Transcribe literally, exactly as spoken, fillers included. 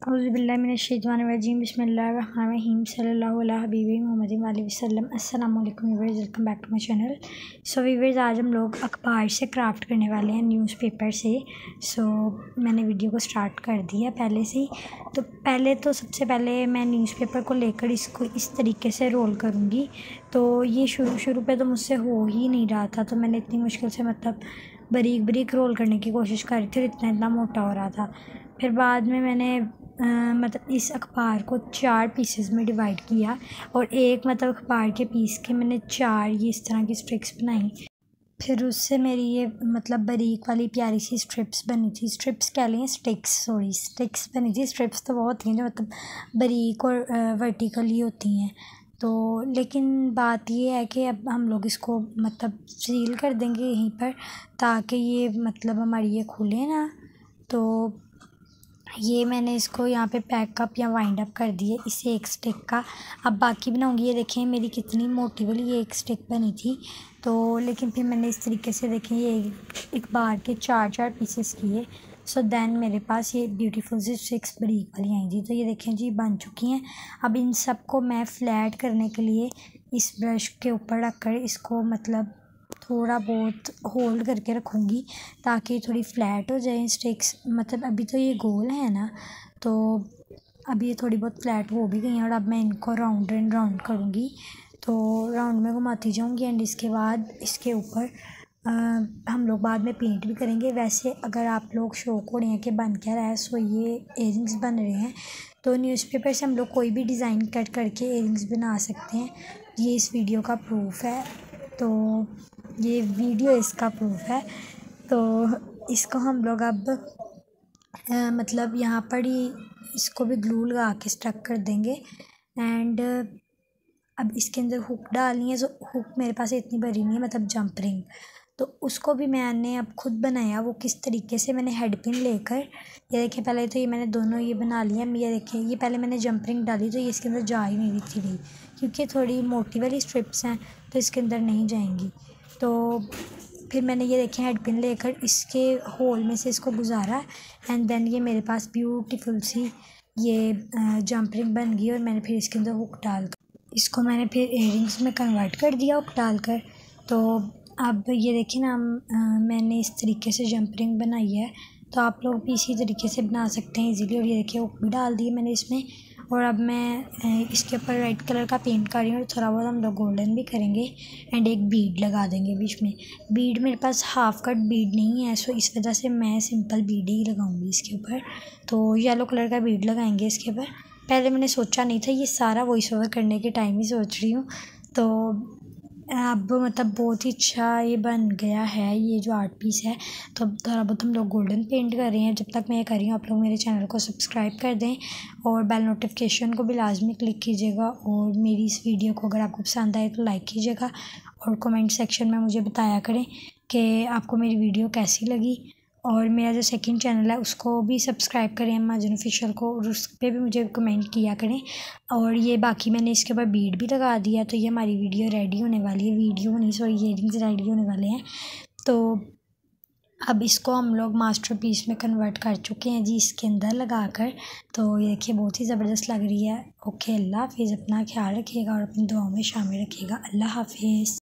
औज़ुबिल्लाहिमिनश्शैतानिर्रजीम बिस्मिल्लाहिर्रहमानिर्रहीम सल्लल्लाहु अला हबीबी मुहम्मदिन वाली वसल्लम। अस्सलाम वालेकुम viewers, welcome back to my channel. So viewers, आज हम लोग अखबार से क्राफ्ट करने वाले हैं, न्यूज़पेपर से। सो so, मैंने वीडियो को स्टार्ट कर दिया पहले से ही। तो पहले तो सबसे पहले मैं न्यूज़पेपर को लेकर इसको इस तरीके से रोल करूँगी। तो ये शुरू शुरू पे तो मुझसे हो ही नहीं रहा था, तो मैंने इतनी मुश्किल से मतलब बारीक बारीक रोल करने की कोशिश कर रही थी और इतना इतना मोटा हो रहा था। फिर बाद में मैंने आ, मतलब इस अखबार को चार पीसेस में डिवाइड किया और एक मतलब अखबार के पीस के मैंने चार ये इस तरह की स्ट्रिप्स बनाई। फिर उससे मेरी ये मतलब बारीक वाली प्यारी सी स्ट्रिप्स बनी थी। स्ट्रिप्स कह लें, स्टिक्स, सॉरी स्टिक्स बनी थी। स्ट्रिप्स तो वो होती हैं जो मतलब बारीक और वर्टिकली होती हैं। तो लेकिन बात ये है कि अब हम लोग इसको मतलब सील कर देंगे यहीं पर, ताकि ये मतलब हमारी ये खुले ना। तो ये मैंने इसको यहाँ पे पैक अप या वाइंड अप कर दिए इसे एक स्टिक का। अब बाकी बनाऊँगी। ये देखें मेरी कितनी मोटी वाली ये एक स्टिक बनी थी। तो लेकिन फिर मैंने इस तरीके से देखें ये एक बार के चार चार पीसेस किए। सो देन मेरे पास ये ब्यूटीफुल सी स्टिक्स बारीक वाली आई थी। तो ये देखें जी बन चुकी हैं। अब इन सब को मैं फ्लैट करने के लिए इस ब्रश के ऊपर रख कर इसको मतलब थोड़ा बहुत होल्ड करके रखूँगी ताकि थोड़ी फ्लैट हो जाए स्टिक्स। मतलब अभी तो ये गोल है ना, तो अभी ये थोड़ी बहुत फ्लैट हो भी गई हैं और अब मैं इनको राउंड एंड राउंड करूँगी। तो राउंड में घुमाती जाऊँगी एंड इसके बाद इसके ऊपर हम लोग बाद में पेंट भी करेंगे। वैसे अगर आप लोग शौक हो रहे हैं कि बन क्या रहा है, सो ये इयररिंग्स बन रहे हैं। तो न्यूज़पेपर से हम लोग कोई भी डिज़ाइन कट करके इयररिंग्स बना सकते हैं। ये इस वीडियो का प्रूफ है। तो ये वीडियो इसका प्रूफ है। तो इसको हम लोग अब आ, मतलब यहाँ पर ही इसको भी ग्लू लगा के स्टक कर देंगे। एंड अब इसके अंदर हुक डालनी है। तो हुक मेरे पास इतनी बड़ी नहीं है, मतलब जंप रिंग, तो उसको भी मैंने अब खुद बनाया। वो किस तरीके से, मैंने हेड पिन लेकर, ये देखिए पहले तो ये मैंने दोनों ये बना लिया। ये देखिए ये पहले मैंने जंप रिंग डाली तो ये इसके अंदर जा ही नहीं रही थी रही क्योंकि थोड़ी मोटी वाली स्ट्रिप्स हैं तो इसके अंदर नहीं जाएंगी। तो फिर मैंने ये देखें हेड पिन लेकर इसके होल में से इसको गुजारा एंड देन ये मेरे पास ब्यूटीफुल सी ये जंप रिंग बन गई। और मैंने फिर इसके अंदर हुक डाल कर इसको मैंने फिर इयररिंग्स में कन्वर्ट कर दिया हुक डाल कर। तो अब ये देखिए ना मैंने इस तरीके से जंप रिंग बनाई है। तो आप लोग भी इसी तरीके से बना सकते हैं इजीली। और ये देखिए हुक भी डाल दिए मैंने इसमें। और अब मैं इसके ऊपर रेड कलर का पेंट कर रही हूँ और थोड़ा बहुत हम लोग गोल्डन भी करेंगे एंड एक बीड लगा देंगे बीच में। बीड मेरे पास हाफ कट बीड नहीं है, सो इस वजह से मैं सिंपल बीड ही लगाऊंगी इसके ऊपर। तो येलो कलर का बीड लगाएंगे इसके ऊपर। पहले मैंने सोचा नहीं था, ये सारा वॉइस ओवर करने के टाइम ही सोच रही हूँ। तो अब मतलब बहुत ही अच्छा ये बन गया है ये जो आर्ट पीस है। तो अब थोड़ा बहुत हम लोग गोल्डन पेंट कर रहे हैं। जब तक मैं ये कर रही हूँ आप लोग मेरे चैनल को सब्सक्राइब कर दें और बेल नोटिफिकेशन को भी लाजमी क्लिक कीजिएगा। और मेरी इस वीडियो को अगर आपको पसंद आए तो लाइक कीजिएगा और कमेंट सेक्शन में मुझे बताया करें कि आपको मेरी वीडियो कैसी लगी। और मेरा जो सेकंड चैनल है उसको भी सब्सक्राइब करें माजन ऑफिशियल को, और उस पर भी मुझे कमेंट किया करें। और ये बाकी मैंने इसके ऊपर बीड भी लगा दिया। तो ये हमारी वीडियो रेडी होने वाली है, वीडियो नहीं सॉरी इयररिंग्स रेडी होने वाले हैं। तो अब इसको हम लोग मास्टर पीस में कन्वर्ट कर चुके हैं जी इसके अंदर लगा कर। तो ये देखिए बहुत ही ज़बरदस्त लग रही है। ओके, अल्लाह हाफिज़। अपना ख्याल रखिएगा और अपनी दुआओं में शामिल रखिएगा। अल्लाह हाफिज़।